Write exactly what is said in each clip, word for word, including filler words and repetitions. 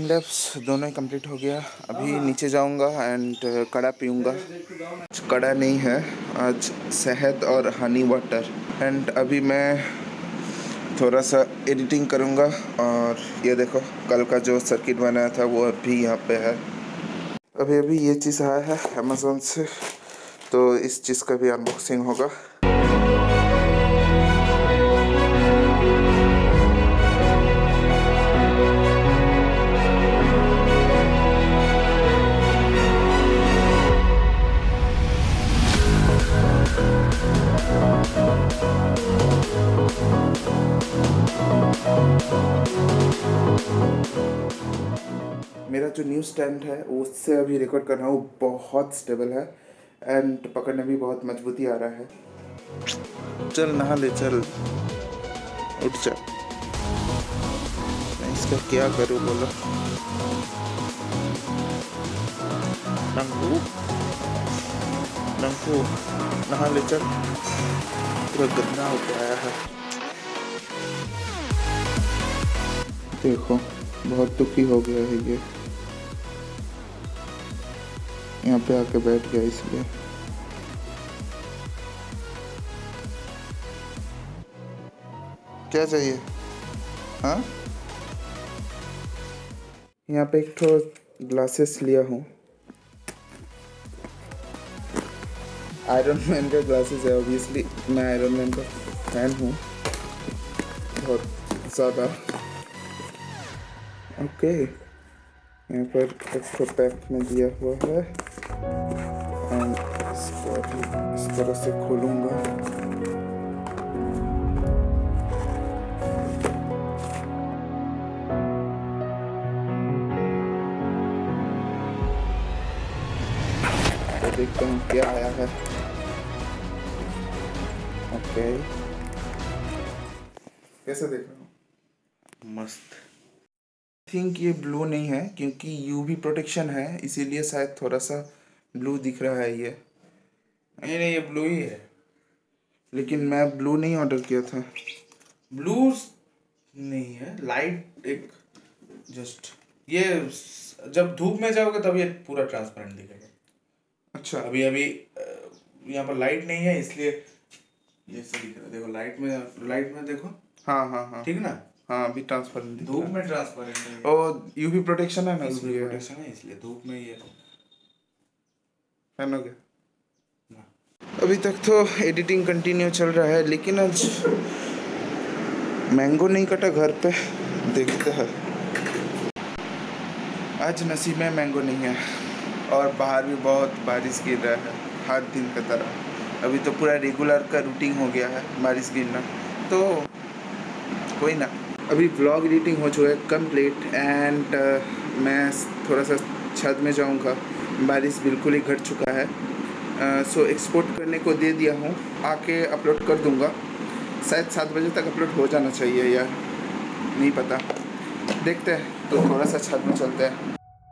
Lapse दोनों ही complete हो गया। अभी नीचे जाऊंगा एंड कड़ा पीऊँगा। कड़ा नहीं है आज, शहद और हनी वाटर। एंड अभी मैं थोड़ा सा एडिटिंग करूंगा। और ये देखो कल का जो सर्किट बनाया था वो अभी यहाँ पे है। अभी अभी ये चीज़ आया है अमेज़ोन से, तो इस चीज़ का भी अनबॉक्सिंग होगा। मेरा जो न्यू स्टैंड है उससे अभी रिकॉर्ड कर रहा हूँ, बहुत स्टेबल है एंड पकड़ने भी बहुत मजबूती आ रहा है। चल नहा ले, चल उठ जा। मैं इसका क्या करूँ बोलो। नंकू नंकू नहा ले चल, पूरा गंदा होके आया है। देखो बहुत दुखी हो गया है ये, यहाँ पे आके बैठ गया इसलिए। क्या चाहिए? हाँ, यहाँ पे एक तो ग्लासेस लिया हूँ, आयरन मैन का ग्लासेस है। ऑब्वियसली मैं आयरन मैन का फैन हूँ बहुत ज़्यादा। ओके, यहाँ पर एक तो पैक में दिया हुआ है एंड इसको अभी इस तरह से खोलूँगा। तो देखते हैं क्या आया है। ओके, कैसे देख रहा हूँ? मस्त। थिंक ये ब्लू नहीं है क्योंकि यूवी प्रोटेक्शन है, इसीलिए शायद थोड़ा सा ब्लू दिख रहा है ये। नहीं नहीं ये ब्लू ही है, लेकिन मैं ब्लू नहीं ऑर्डर किया था। ब्लू नहीं है, लाइट एक जस्ट ये जब धूप में जाओगे तब ये पूरा ट्रांसपेरेंट दिखेगा। अच्छा, अभी अभी यहाँ पर लाइट नहीं है इसलिए ये से दिख रहा है। देखो लाइट में, लाइट में देखो। हाँ हाँ हाँ ठीक ना। हाँ, अभी ट्रांसपेरेंट। धूप में ट्रांसपेरेंट है। और यूवी प्रोटेक्शन है ना, यूवी प्रोटेक्शन है इसलिए धूप में ये फैन हो गया ना। अभी तक तो एडिटिंग कंटिन्यू चल रहा है, लेकिन आज मैंगो नहीं कटा घर पे, देखते हैं। आज नसीब में मैंगो नहीं है और बाहर भी बहुत बारिश गिर रहा है हर दिन की तरह। अभी तो पूरा रेगुलर का रूटीन हो गया है बारिश गिरना, तो कोई ना। अभी व्लॉग एडिटिंग हो चुका है कंप्लीट एंड uh, मैं थोड़ा सा छत में जाऊंगा। बारिश बिल्कुल ही घट चुका है, सो uh, एक्सपोर्ट करने को दे दिया हूँ, आके अपलोड कर दूंगा। शायद सात बजे तक अपलोड हो जाना चाहिए यार, नहीं पता, देखते हैं। तो थोड़ा सा छत में चलते हैं।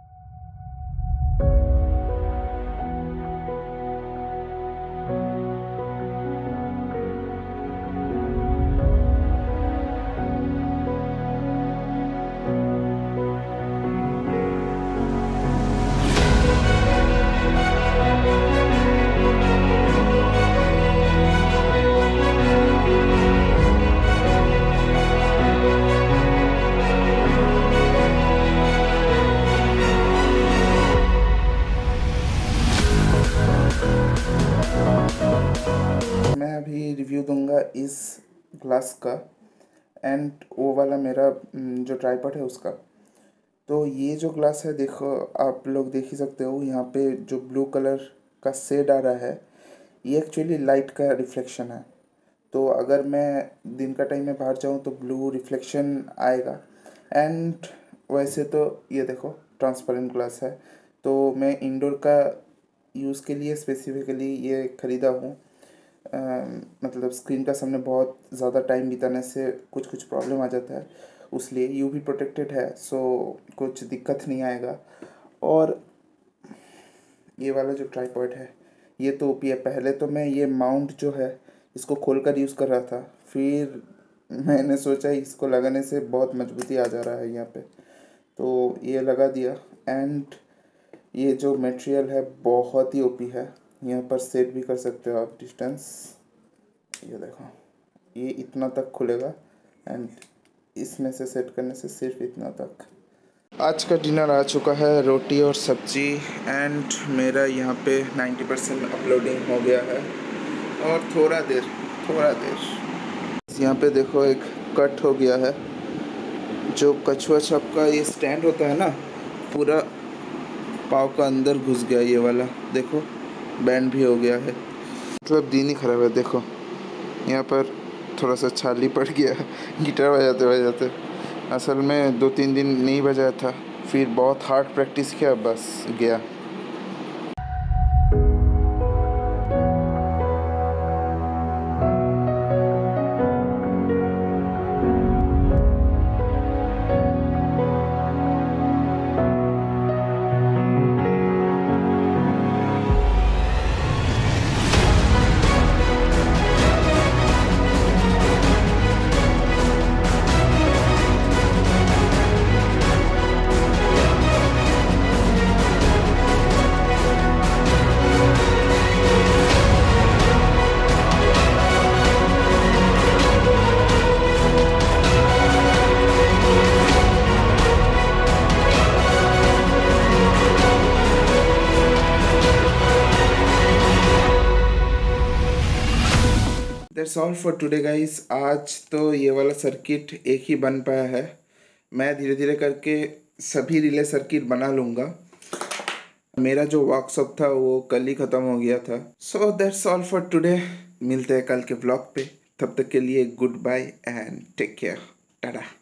मैं अभी रिव्यू दूंगा इस ग्लास का एंड वो वाला मेरा जो ट्राइपॉड है उसका। तो ये जो ग्लास है, देखो आप लोग देख ही सकते हो, यहाँ पे जो ब्लू कलर का शेड आ रहा है ये एक्चुअली लाइट का रिफ्लेक्शन है। तो अगर मैं दिन का टाइम में बाहर जाऊँ तो ब्लू रिफ्लेक्शन आएगा। एंड वैसे तो ये देखो ट्रांसपेरेंट ग्लास है, तो मैं इंडोर का यूज़ के लिए स्पेसिफिकली ये ख़रीदा हूँ। मतलब स्क्रीन का सामने बहुत ज़्यादा टाइम बिताने से कुछ कुछ प्रॉब्लम आ जाता है, उसलिए यूवी प्रोटेक्टेड है, सो कुछ दिक्कत नहीं आएगा। और ये वाला जो ट्राइपॉड है ये तो ओपी है। पहले तो मैं ये माउंट जो है इसको खोलकर यूज़ कर रहा था, फिर मैंने सोचा इसको लगाने से बहुत मजबूती आ जा रहा है यहाँ पे, तो ये लगा दिया। एंड ये जो मटेरियल है बहुत ही ओपी है। यहाँ पर सेट भी कर सकते हो आप डिस्टेंस। ये देखो, ये इतना तक खुलेगा एंड इसमें से सेट करने से सिर्फ इतना तक। आज का डिनर आ चुका है, रोटी और सब्जी। एंड मेरा यहाँ पे नाइन्टी परसेंट अपलोडिंग हो गया है और थोड़ा देर थोड़ा देर यहाँ पे देखो एक कट हो गया है। जो कछुआ छप का ये स्टैंड होता है ना, पूरा पाव का अंदर घुस गया ये वाला। देखो बैंड भी हो गया है, मतलब दिन ही खराब है। देखो यहाँ पर थोड़ा सा छाली पड़ गया गिटार बजाते बजाते। असल में दो तीन दिन नहीं बजाया था, फिर बहुत हार्ड प्रैक्टिस किया, बस गया। That's all for today guys. आज तो ये वाला सर्किट एक ही बन पाया है। मैं धीरे धीरे करके सभी रिले सर्किट बना लूँगा। मेरा जो वर्कशॉप था वो कल ही ख़त्म हो गया था। So that's all for today. मिलते हैं कल के ब्लॉग पे। तब तक के लिए good bye and take care. Tata.